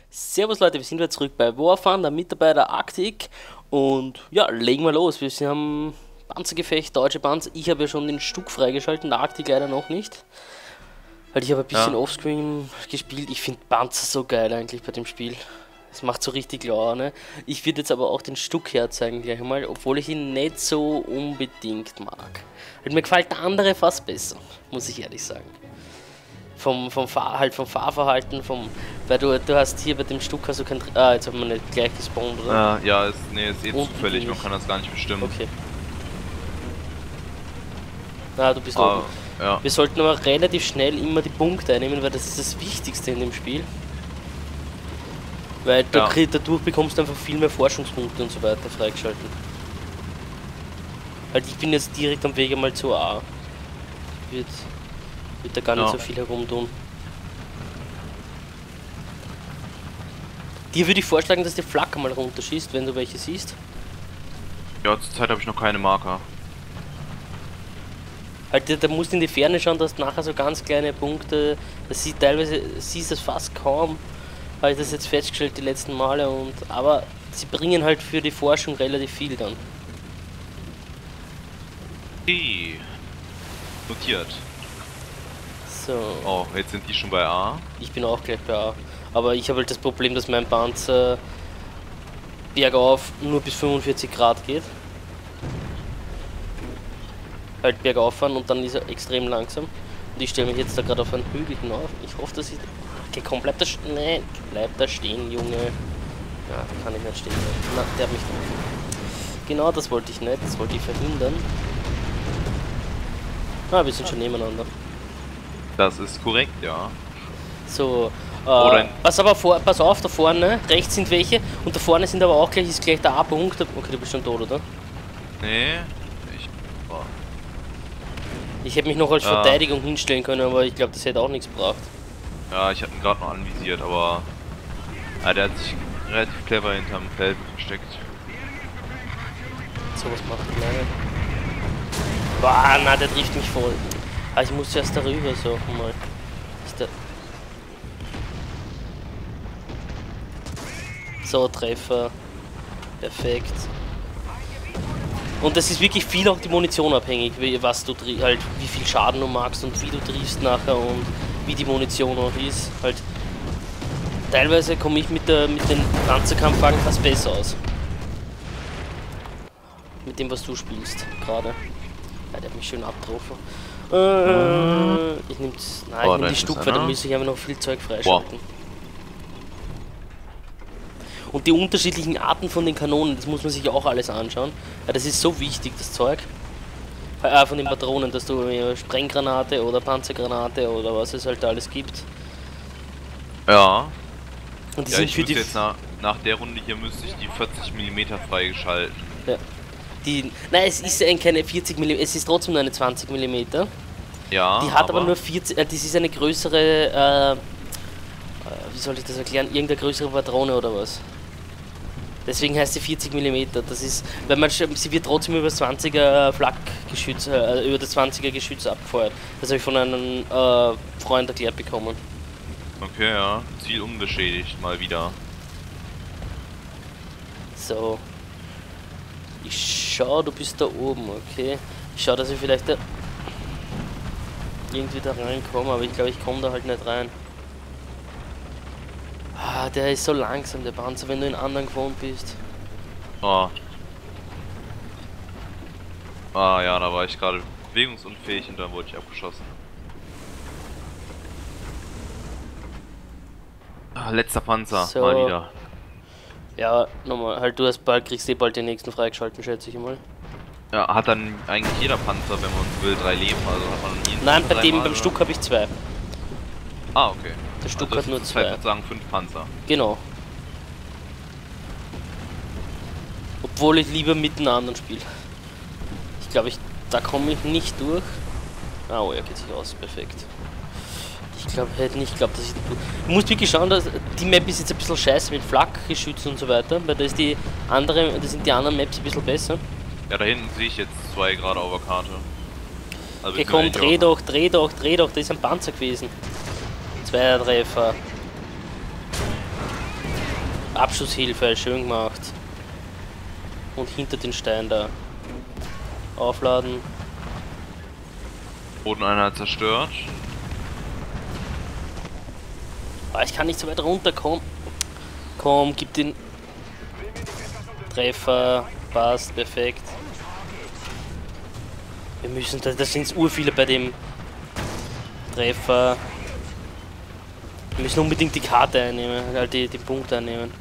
Servus Leute, wir sind wieder zurück bei Warfare, mit dabei der Arctic und ja, legen wir los. Wir haben Panzergefecht, deutsche Panzer. Ich habe ja schon den Stuck freigeschalten, der Arctic leider noch nicht. Weil ich habe ein bisschen Ja, Offscreen gespielt. Ich finde Panzer so geil eigentlich bei dem Spiel. Es macht so richtig Laune. Ich würde jetzt aber auch den Stuck herzeigen gleich einmal, obwohl ich ihn nicht so unbedingt mag. Halt, mir gefällt der andere fast besser, muss ich ehrlich sagen. Vom Fahrverhalten, weil du hast hier bei dem Stuck hast du kein. Ah, jetzt haben wir nicht gleich gespawnt, oder? ja, nee, ist eh Unten zufällig, bin man ich. kann das gar nicht bestimmen. Okay. Ah, du bist Ah, oben. ja, Wir sollten aber relativ schnell immer die Punkte einnehmen, weil das ist das Wichtigste in dem Spiel. Weil ja, dadurch bekommst du einfach viel mehr Forschungspunkte und so weiter freigeschalten. Halt, ich bin jetzt direkt am Weg einmal zu A. Wird da gar nicht ja. so viel herumtun. Dir würde ich vorschlagen, dass die Flak mal runterschießt, wenn du welche siehst. Ja, zurzeit habe ich noch keine Marker. Halt, da musst du in die Ferne schauen, dass du nachher so ganz kleine Punkte, das sieht teilweise, siehst das fast kaum, habe ich das jetzt festgestellt die letzten Male, aber sie bringen halt für die Forschung relativ viel dann. Okay. Notiert. So, Oh, jetzt sind die schon bei A. ich bin auch gleich bei A, aber ich habe halt das Problem, dass mein Panzer bergauf nur bis 45 Grad geht. Halt bergauf fahren und dann ist er extrem langsam. Und ich stelle mich jetzt da gerade auf einen Hügel hinauf. Ich hoffe, dass ich. Okay, komm, bleib da stehen. Nein, bleib da stehen, Junge. Ja, da kann ich nicht stehen bleiben. Na, der hat mich drauf. Genau, das wollte ich nicht. Das wollte ich verhindern. Ah, wir sind schon nebeneinander. Das ist korrekt, ja. So, Oder pass auf, da vorne, rechts sind welche und da vorne sind aber auch gleich, ist gleich der A-Punkt. Okay, du bist schon tot, oder? nee, ich. Oh. Ich hätte mich noch als Ja. Verteidigung hinstellen können, aber ich glaube, das hätte auch nichts gebracht. Ja, ich habe ihn gerade noch anvisiert, aber der hat sich relativ clever hinterm Feld versteckt. So, was macht der Kleine? Boah, na, der trifft mich voll. Ah, ich muss erst darüber so mal. Ist der. So, Treffer. Perfekt. Und das ist wirklich viel auch die Munition abhängig, was du halt, wie viel Schaden du magst und wie du triffst nachher und wie die Munition auch ist. Halt. Teilweise komme ich mit den Panzerkampfwagen fast besser aus. Mit dem, was du spielst, gerade. Ja, der hat mich schön abgetroffen. Ich nehm's. Nein, Boah, ich nehm da die ist Stuck, einer. weil da muss ich einfach noch viel Zeug freischalten. Und die unterschiedlichen Arten von den Kanonen, das muss man sich auch alles anschauen. Ja, das ist so wichtig, das Zeug. Von den Patronen, dass du Sprenggranate oder Panzergranate oder was es halt alles gibt. Ja. Und die Ja, sind ich für muss die. jetzt nach der Runde hier müsste ich die 40 mm freigeschalten. Ja, nein, es ist keine 40 mm, es ist trotzdem nur eine 20 mm. Ja, Die hat aber nur 40, das ist eine größere, wie soll ich das erklären, irgendeine größere Patrone oder was. Deswegen heißt sie 40 mm, das ist, weil sie wird trotzdem über das 20er Flakgeschütz, über das 20er Geschütz abgefeuert. Das habe ich von einem Freund erklärt bekommen. Okay, ja. Ziel unbeschädigt, mal wieder. So. Ich schau, du bist da oben, okay. Ich schau, dass ich vielleicht da irgendwie da reinkomme, aber ich glaube, ich komme da halt nicht rein. Ah, der ist so langsam, der Panzer, wenn du in anderen gewohnt bist. Oh. Ah ja, da war ich gerade bewegungsunfähig und dann wurde ich abgeschossen. Ah, letzter Panzer, So. mal wieder. Ja, nochmal, halt, kriegst du bald den nächsten freigeschalten, schätze ich mal. Ja, hat dann eigentlich jeder Panzer, wenn man so will, 3 Leben, also hat man jeden Nein, Panzer bei dem, dreimal, beim oder? Stuck habe ich 2. Ah, okay. Der Stuck Also hat nur das ist halt 2. sozusagen 5 Panzer. Genau. Obwohl ich lieber mit einem anderen spiele. Ich glaube, da komme ich nicht durch. Ah, oh, er geht sich aus, perfekt. Ich glaube, hätte nicht geglaubt, dass ich. Du musst wirklich schauen, dass die Map ist jetzt ein bisschen scheiße mit Flakgeschützen und so weiter, weil da sind die anderen Maps ein bisschen besser. Ja, da hinten sehe ich jetzt 2 gerade auf der Karte. Also Okay, komm, beziehungsweise dreh doch, da ist ein Panzer gewesen. Zweier Treffer. Abschusshilfe, schön gemacht. Und hinter den Stein da. Aufladen. Bodeneinheit zerstört. Ah, ich kann nicht so weit runterkommen. Komm, gib den Treffer. Passt, perfekt. Wir müssen, da sind urviele bei dem Treffer. Wir müssen unbedingt die Karte einnehmen, halt die Punkte einnehmen.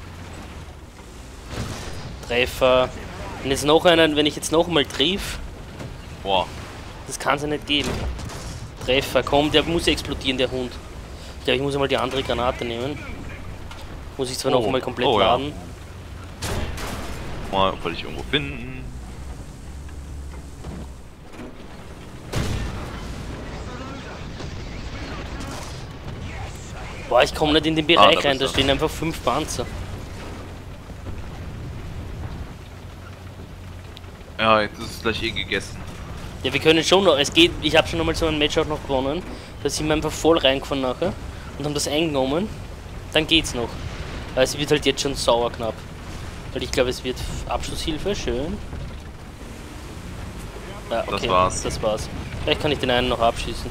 Treffer. Und jetzt noch einen, wenn ich jetzt noch mal triff. Boah. Das kann es ja nicht geben. Treffer, komm, der muss ja explodieren, der Hund. Ich glaube, ich muss einmal die andere Granate nehmen. Muss ich zwar noch mal komplett laden. Ja. Mal, weil ich irgendwo finden. Boah, ich komme nicht in den Bereich rein, da stehen einfach 5 Panzer. Ja, jetzt ist es gleich eh gegessen. Ja, wir können schon noch, es geht, ich habe schon einmal so ein Match auch noch gewonnen. Da sind wir einfach voll reingefahren nachher und haben das eingenommen. Dann geht's noch. Aber es wird halt jetzt schon sauer knapp. Weil ich glaube, es wird Abschlusshilfe, schön. Ja, okay, das war's. Vielleicht kann ich den einen noch abschießen.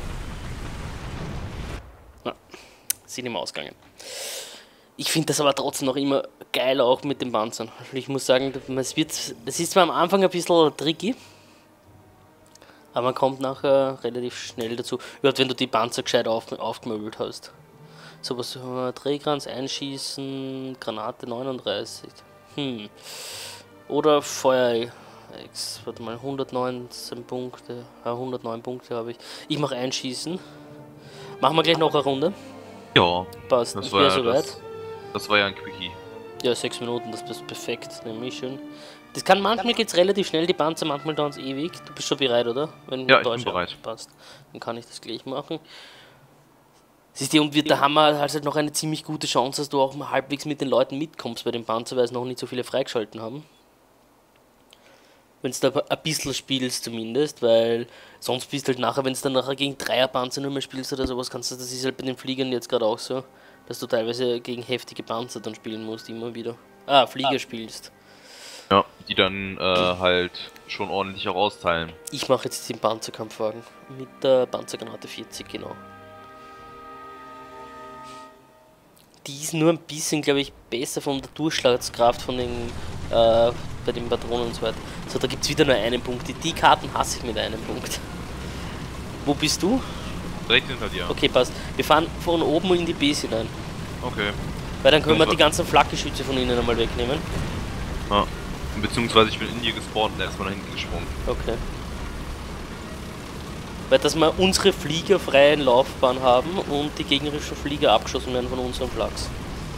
Na, sind immer ausgegangen. Ich finde das aber trotzdem noch immer geil, auch mit den Panzern. Ich muss sagen, es ist zwar am Anfang ein bisschen tricky, aber man kommt nachher relativ schnell dazu. Überhaupt, wenn du die Panzer gescheit aufgemöbelt hast. So was, Drehkranz einschießen, Granate 39. Oder Feuer. Warte mal, 119 Punkte. 109 Punkte habe ich. Ich mache einschießen. Machen wir gleich noch eine Runde. Ja. Passt, das ich war wäre ja soweit. Das war ja ein Quickie. Ja, 6 Minuten, das ist perfekt, nämlich schön. Das kann manchmal geht's relativ schnell, die Panzer, manchmal dauern es ewig. Du bist schon bereit, oder? Wenn ja, ich bin bereit. Passt, dann kann ich das gleich machen. Siehst du, und da haben wir halt noch eine ziemlich gute Chance, dass du auch mal halbwegs mit den Leuten mitkommst bei dem Panzer, weil es noch nicht so viele freigeschalten haben. Wenn du da ein bisschen spielst zumindest, weil sonst bist du halt nachher, wenn du dann nachher gegen Dreierpanzer nur mehr spielst oder sowas, kannst du, das ist halt bei den Fliegern jetzt gerade auch so, dass du teilweise gegen heftige Panzer dann spielen musst, immer wieder. Flieger spielst. Ja, die dann halt schon ordentlich auch austeilen. Ich mache jetzt den Panzerkampfwagen mit der Panzergranate 40, genau. Die ist nur ein bisschen, glaube ich, besser von der Durchschlagskraft von den bei den Patronen und so weiter. So, da gibt es wieder nur einen Punkt. Die Karten hasse ich mit einem Punkt. Wo bist du? Direkt hinter dir. Okay, passt. Wir fahren von oben in die Base hinein. Okay. Weil dann können wir die ganzen Flakgeschütze von ihnen einmal wegnehmen. Ja. Beziehungsweise ich bin in dir gespawnt und erstmal nach hinten gesprungen. Okay. Weil dass wir unsere Flieger freien Laufbahn haben und die gegnerischen Flieger abgeschossen werden von unseren Flaks.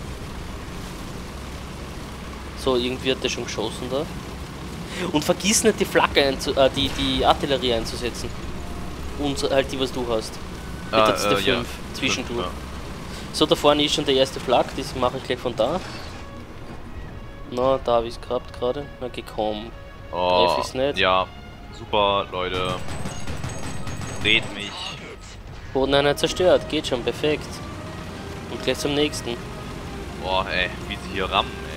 So, irgendwie hat der schon geschossen da. Und vergiss nicht die Flagge die Artillerie einzusetzen. Und halt die, was du hast. Mit der 5 ja, zwischendurch. Ja. So, da vorne ist schon der erste Flak, das mache ich gleich von da. Na, da habe ich es gehabt gerade. Na, gekommen. Oh, nicht. Ja, super, Leute. Dreht mich. Bodeneinheit zerstört, geht schon, perfekt. Und gleich zum nächsten. Boah, ey, wie sie hier rammen, ey.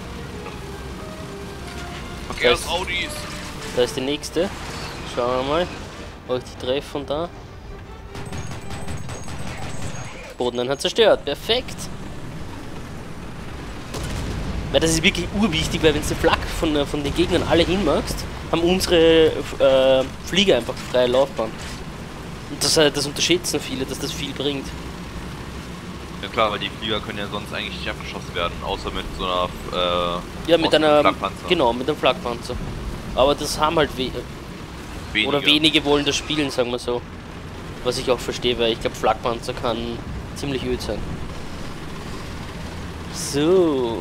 Verkehrsaudis. Da ist die nächste. Schauen wir mal, ob ich die treffe von da. Bodeneinheit zerstört, perfekt. Weil das ist wirklich urwichtig, weil wenn du die Flak von den Gegnern alle hinmachst, haben unsere Flieger einfach freie Laufbahn. Und das unterschätzen viele, dass das viel bringt. Ja klar, weil die Flieger können ja sonst eigentlich nicht abgeschossen werden, außer mit so einer ja, mit einer Flakpanzer. Genau, mit einem Flakpanzer. Aber das haben halt wenige wollen das spielen, sagen wir so. Was ich auch verstehe, weil ich glaube Flakpanzer kann ziemlich öd sein. So.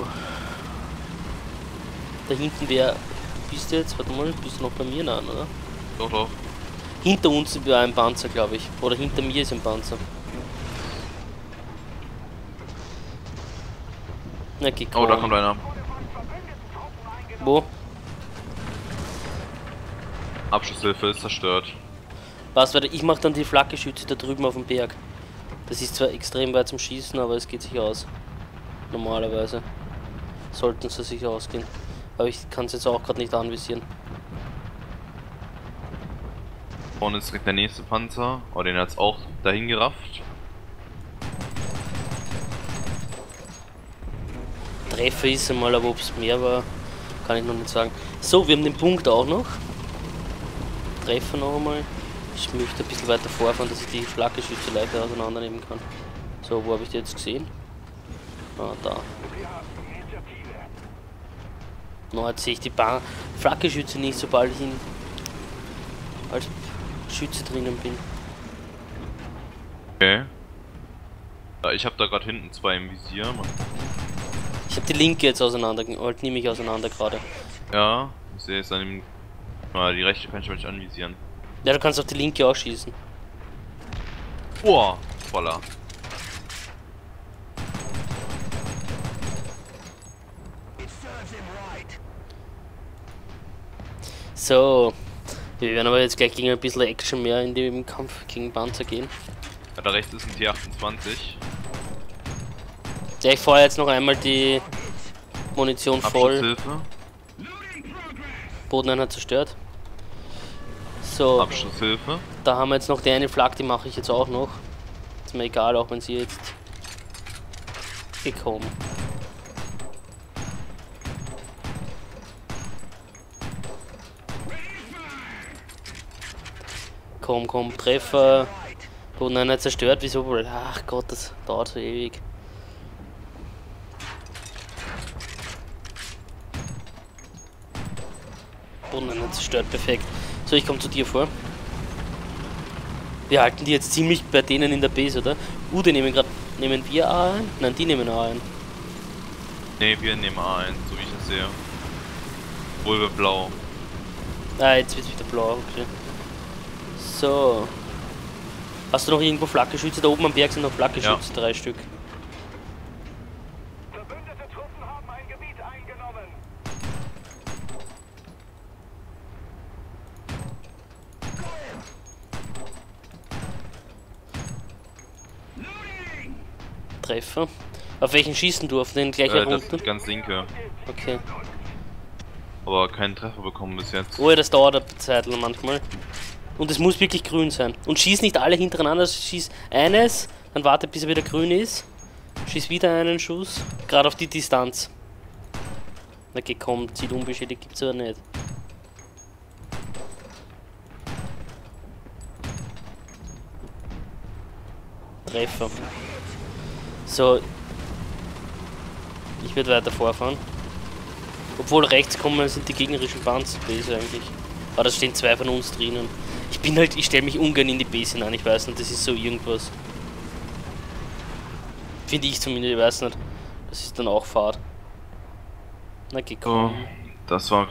Da hinten bist du jetzt? Warte mal, bist du noch bei mir nah, oder? Doch, doch. Hinter uns wäre ein Panzer, glaube ich. Oder hinter mir ist ein Panzer. Na, oh, da kommt einer. Wo? Abschusshilfe ist zerstört. Was, weil ich mache dann die Flakgeschütze da drüben auf dem Berg. Das ist zwar extrem weit zum Schießen, aber es geht sich aus. Normalerweise. sollten sie sich ausgehen. Aber ich kann es jetzt auch gerade nicht anvisieren. Vorne ist direkt der nächste Panzer, aber den hat's auch dahin gerafft. Treffer ist einmal, aber ob es mehr war, kann ich noch nicht sagen. So, wir haben den Punkt auch noch. Treffer noch einmal. Ich möchte ein bisschen weiter vorfahren, dass ich die Flakgeschütze leichter auseinandernehmen kann. So, wo habe ich die jetzt gesehen? Ah, da. No, jetzt sehe ich die Flakgeschütze nicht, sobald ich als Schütze drinnen bin. Okay. Ja, ich habe da gerade hinten zwei im Visier. Ich habe die linke jetzt halt nehme ich auseinander gerade. Ja, ich sehe es an dem. Die rechte kann ich mal nicht anvisieren. Ja, du kannst auf die linke auch schießen. Boah, voller. So, wir werden aber jetzt gleich gegen ein bisschen Action mehr in dem Kampf gegen Panzer gehen. Ja, da rechts ist ein T28. Ja, ich feuere jetzt noch einmal die Munition voll. Abschusshilfe. Bodeneinheit zerstört. So, Abschusshilfe. da haben wir jetzt noch die eine Flak, die mache ich jetzt auch noch. Ist mir egal, auch wenn sie jetzt gekommen. Komm, Treffer. Bodeneinheit zerstört, wieso wohl? Ach Gott, das dauert so ewig. Bodeneinheit zerstört, perfekt. So, ich komme zu dir vor. Wir halten die jetzt ziemlich bei denen in der Base, oder? Die nehmen gerade. Nehmen wir A ein? Nein, die nehmen A ein. Ne, wir nehmen A1, so wie ich das sehe. Obwohl wir blau. Ah, jetzt wird's wieder blau, okay. So. Hast du noch irgendwo Flakgeschütze? Da oben am Berg sind noch Flakgeschütze, ja. 3 Stück. Verbündete Truppen haben ein Gebiet eingenommen. Treffer. Auf welchen schießen du? Auf den gleich herunter? Das ganz linke. Okay. Aber keinen Treffer bekommen bis jetzt. Oh ja, das dauert eine Zeit lang manchmal. Und es muss wirklich grün sein. Und schieß nicht alle hintereinander, schieß eines, dann warte bis er wieder grün ist. Schieß wieder einen Schuss, gerade auf die Distanz. Na okay, komm, Ziel unbeschädigt gibt's aber nicht. Treffer. So. Ich werde weiter vorfahren. Obwohl rechts kommen sind die gegnerischen Panzerbase eigentlich. Aber da stehen 2 von uns drinnen. Ich stelle mich ungern in die Base hinein, ich weiß nicht, das ist so irgendwas. Finde ich zumindest, ich weiß nicht. Das ist dann auch Fahrt. Na okay, komm. Oh, das war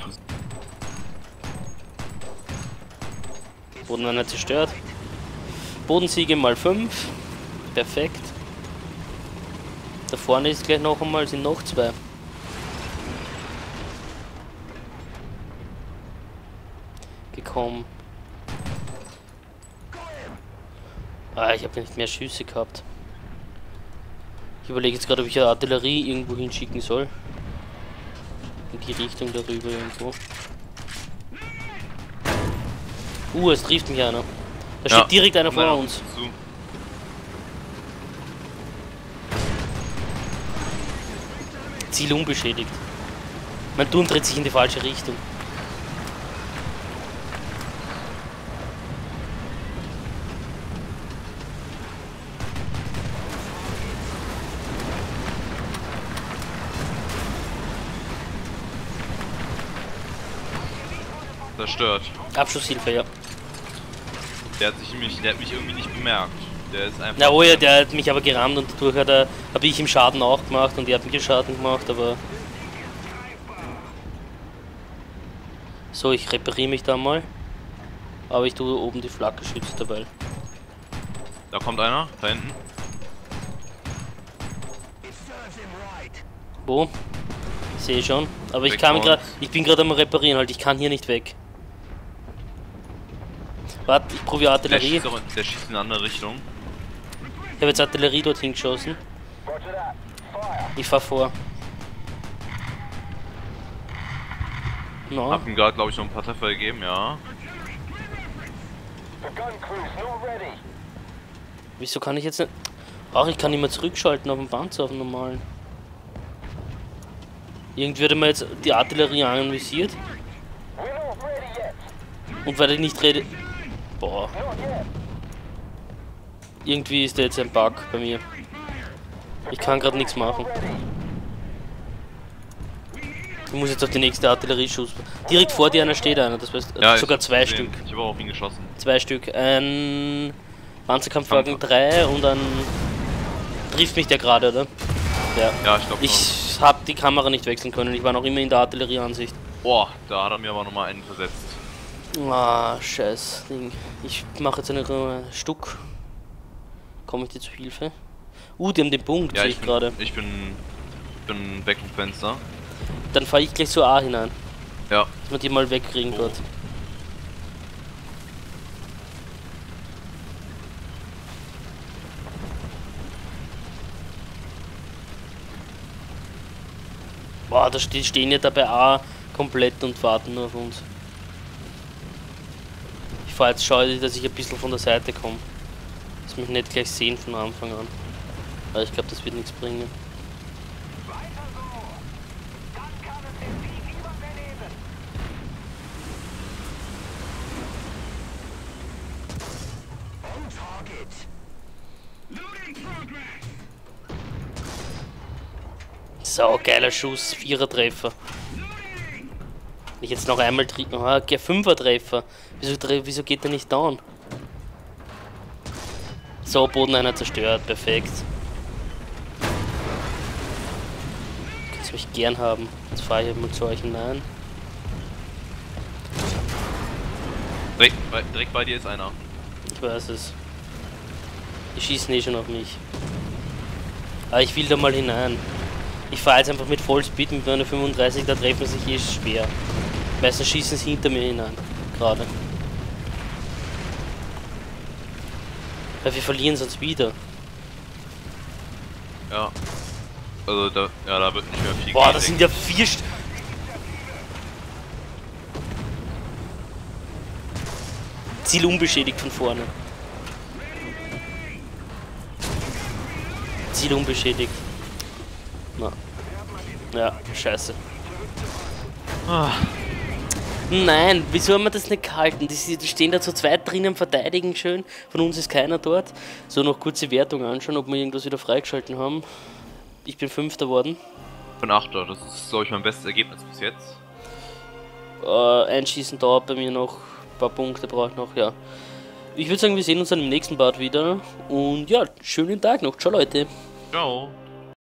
Bodeneinheit zerstört. Bodensiege mal 5. Perfekt. Da vorne ist gleich noch einmal, sind noch 2. Gekommen. Ah, ich habe nicht mehr Schüsse gehabt. Ich überlege jetzt gerade, ob ich eine Artillerie irgendwo hinschicken soll. In die Richtung darüber irgendwo. Es trifft mich einer. Da steht direkt einer vor uns. Ziel unbeschädigt. Mein Turm dreht sich in die falsche Richtung. Zerstört. Abschusshilfe, ja. Der hat mich irgendwie nicht bemerkt. Der ist einfach. Na oh ja, der hat mich aber gerammt und dadurch habe ich ihm Schaden auch gemacht und er hat mir Schaden gemacht, aber. So, ich repariere mich da mal. Aber ich tue oben die Flakgeschütze dabei. Da kommt einer, da hinten. Wo? Ich sehe schon. Aber ich bin gerade am Reparieren halt, ich kann hier nicht weg. Warte, ich probiere Artillerie. Der schießt in eine andere Richtung. Ich habe jetzt Artillerie dorthin geschossen. Ich fahr vor. No. Hab ihm gerade, glaube ich, noch ein paar Treffer gegeben, ja. The gun crew's not ready. Wieso kann ich jetzt nicht... Ach, ich kann nicht mehr zurückschalten auf den Panzer, auf den normalen. Irgendwie wird mir jetzt die Artillerie anvisiert. We're not ready yet. Und weil ich nicht rede... Boah. Not yet. Irgendwie ist da jetzt ein Bug bei mir. Ich kann gerade nichts machen. Ready. Ich muss jetzt auf die nächste Artillerieschuss. Direkt vor dir einer steht einer, das heißt Ja, sogar ich zwei hab's Stück. gesehen. Ich habe auch auf ihn geschossen. 2 Stück. Ein Panzerkampfwagen 3 und dann trifft mich der gerade, oder? Ja. Ja, ich glaube schon. Ich habe die Kamera nicht wechseln können, ich war noch immer in der Artillerieansicht. Boah, da hat er mir aber nochmal einen versetzt. Ah, scheiß Ding. Ich mache jetzt eine Stuck. Komme ich dir zu Hilfe? Die haben den Punkt, Ja, sehe ich gerade. Ich bin weg vom Fenster. Dann fahre ich gleich zu A hinein, Ja. dass wir die mal wegkriegen Oh. dort. Boah, die stehen ja da bei A komplett und warten nur auf uns. Ich fahre jetzt, schaue, dass ich ein bisschen von der Seite komme. Dass mich nicht gleich sehen von Anfang an. Weil ich glaube, das wird nichts bringen. Weiter so. Dann kann es den Sieg übernehmen. On target. So, geiler Schuss, 4er Treffer. Wenn ich jetzt noch einmal trinken, 5er Treffer. Wieso geht der nicht down? So, Boden einer zerstört, perfekt. Kannst mich gern haben. Jetzt fahre ich mal zu euch hinein. Direkt bei dir ist einer. Ich weiß es. Die schießen eh schon auf mich. Aber ich will da mal hinein. Ich fahre jetzt einfach mit Vollspeed mit meiner 35, da treffen sich eh schwer. Meistens schießen sie hinter mir hinein. Gerade. Weil wir verlieren sonst wieder. Ja. Also da wird nicht mehr viel Boah, gehen, das sind denke ja 4 Ziel unbeschädigt von vorne. Ziel unbeschädigt. Na. Ja, scheiße. ich. Ah, Nein, wieso haben wir das nicht gehalten? Die stehen da zu zweit drinnen, verteidigen schön. Von uns ist keiner dort. So, noch kurze Wertung anschauen, ob wir irgendwas wieder freigeschalten haben. Ich bin 5. worden. ich bin 8. Das ist, glaube ich, mein bestes Ergebnis bis jetzt. Einschießen dauert bei mir noch. Ein paar Punkte brauche ich noch, ja. Ich würde sagen, wir sehen uns dann im nächsten Part wieder. Und ja, schönen Tag noch. Ciao, Leute. Ciao.